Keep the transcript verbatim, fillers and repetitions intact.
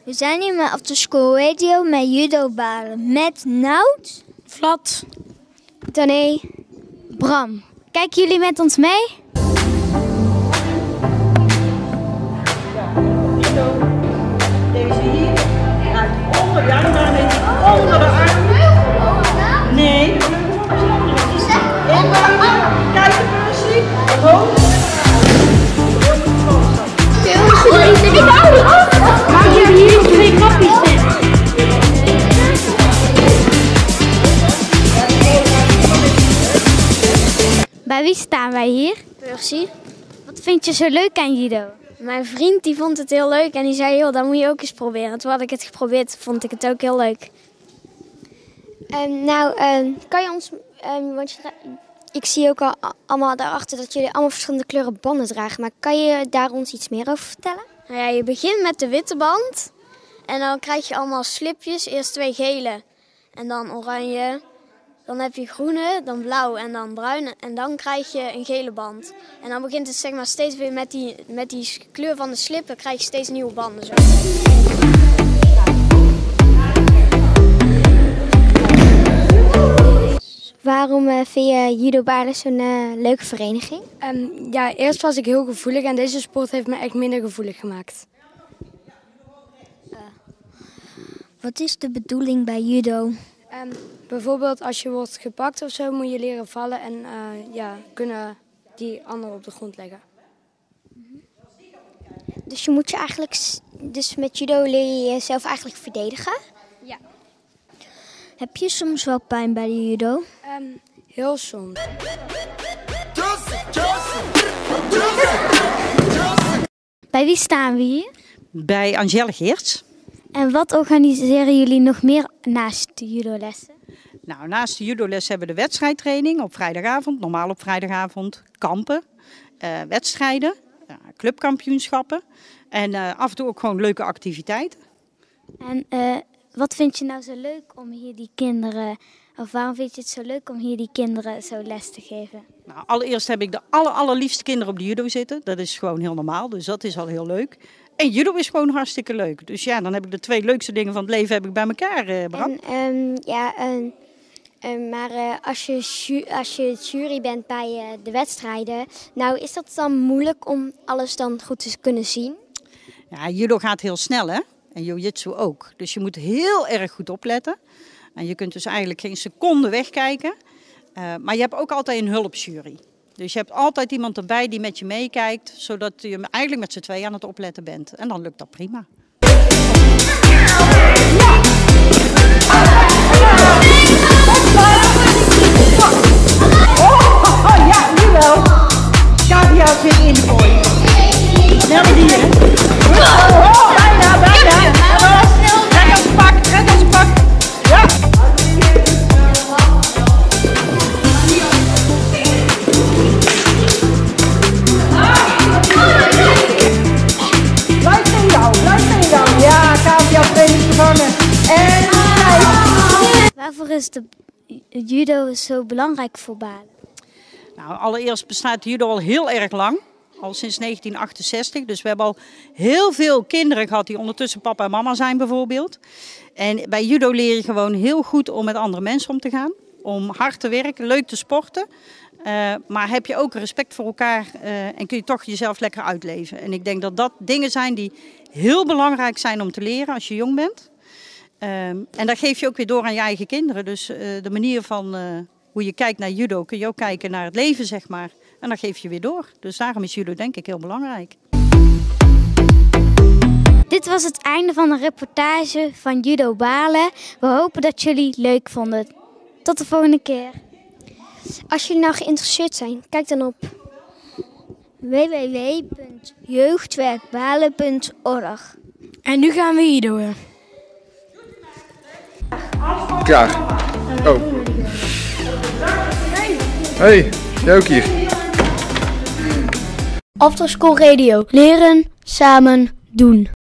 We zijn hier met After School Radio met Judo Balen. Met Nout, Vlad, Dané, Bram. Kijken jullie met ons mee? Deze hier, uit onder, ja, dan gaan we onder de arm. Nee, kijk de versie, hoog. maak je hier twee knopjes in. Bij wie staan wij hier? Percy. Wat vind je zo leuk aan judo? Mijn vriend die vond het heel leuk en die zei, joh, dat moet je ook eens proberen. Toen had ik het geprobeerd, vond ik het ook heel leuk. Um, nou, um, kan je ons, um, want je, ik zie ook al allemaal daarachter dat jullie allemaal verschillende kleuren banden dragen. Maar kan je daar ons iets meer over vertellen? Nou ja, je begint met de witte band en dan krijg je allemaal slipjes. Eerst twee gele en dan oranje. Dan heb je groene, dan blauw en dan bruin en dan krijg je een gele band. En dan begint het zeg maar steeds weer met die, met die kleur van de slippen krijg je steeds nieuwe banden. Zo. Waarom uh, vind je Judo Balen zo'n uh, leuke vereniging? Um, ja, eerst was ik heel gevoelig en deze sport heeft me echt minder gevoelig gemaakt. Uh, wat is de bedoeling bij judo? Um, bijvoorbeeld als je wordt gepakt of zo, moet je leren vallen en uh, ja, kunnen die anderen op de grond leggen. Dus je moet je eigenlijk, dus met judo leer je jezelf eigenlijk verdedigen? Ja. Heb je soms wel pijn bij de judo? Um, heel soms. Bij wie staan we hier? Bij Angelle Geerts. En wat organiseren jullie nog meer naast de judolessen? Nou, naast de judoles hebben we de wedstrijdtraining op vrijdagavond, normaal op vrijdagavond, kampen, uh, wedstrijden, uh, clubkampioenschappen en uh, af en toe ook gewoon leuke activiteiten. En uh, wat vind je nou zo leuk om hier die kinderen, of waarom vind je het zo leuk om hier die kinderen zo les te geven? Nou, allereerst heb ik de aller, allerliefste kinderen op de judo zitten. Dat is gewoon heel normaal, dus dat is al heel leuk. En judo is gewoon hartstikke leuk. Dus ja, dan heb ik de twee leukste dingen van het leven heb ik bij elkaar, eh, Bram. En, um, ja, um, um, maar uh, als, je ju als je jury bent bij uh, de wedstrijden, nou is dat dan moeilijk om alles dan goed te kunnen zien? Ja, judo gaat heel snel, hè? En jiu-jitsu ook. Dus je moet heel erg goed opletten. En je kunt dus eigenlijk geen seconde wegkijken. Uh, maar je hebt ook altijd een hulpjury. Dus je hebt altijd iemand erbij die met je meekijkt, zodat je eigenlijk met z'n tweeën aan het opletten bent. En dan lukt dat prima. Oh, oh ja, nu wel. Kaviaal zit in de kooi. Snelle dieren. Oh, oh, bijna, bijna. Red als pak, red als pak. Ja. Blijf in jou, blijf in jou. Ja, kaviaal training gevangen. En kijk. Waarvoor is de judo zo belangrijk voor Balen? Nou, allereerst bestaat judo al heel erg lang. Al sinds negentien achtenzestig. Dus we hebben al heel veel kinderen gehad die ondertussen papa en mama zijn bijvoorbeeld. En bij judo leer je gewoon heel goed om met andere mensen om te gaan. Om hard te werken, leuk te sporten. Uh, maar heb je ook respect voor elkaar uh, en kun je toch jezelf lekker uitleven. En ik denk dat dat dingen zijn die heel belangrijk zijn om te leren als je jong bent. Uh, en dat geef je ook weer door aan je eigen kinderen. Dus uh, de manier van uh, hoe je kijkt naar judo kun je ook kijken naar het leven, zeg maar. En dat geef je weer door. Dus daarom is judo denk ik heel belangrijk. Dit was het einde van de reportage van Judo Balen. We hopen dat jullie het leuk vonden. Tot de volgende keer. Als jullie nou geïnteresseerd zijn, kijk dan op w w w punt jeugdwerkbalen punt org. En nu gaan we hier door. Klaar. Oh. Hey, jij ook hier. After School Radio. Leren, samen, doen.